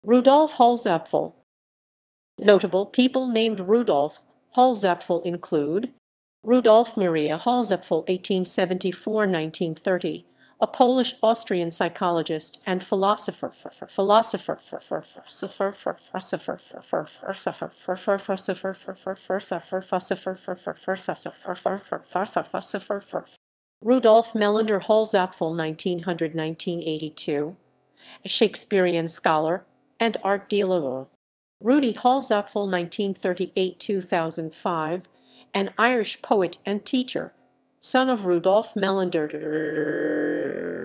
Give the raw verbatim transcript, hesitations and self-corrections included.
Rudolf Holzapfel. Notable people named Rudolf Holzapfel include Rudolf Maria Holzapfel (eighteen seventy-four to nineteen thirty), a Polish-Austrian psychologist and philosopher. Philosopher. Rudolf Melander Holzapfel (nineteen hundred to nineteen eighty-two), a Shakespearean scholar and art dealer. Rudi Holzapfel (nineteen thirty-eight to two thousand five), an Irish poet and teacher, son of Rudolf Melander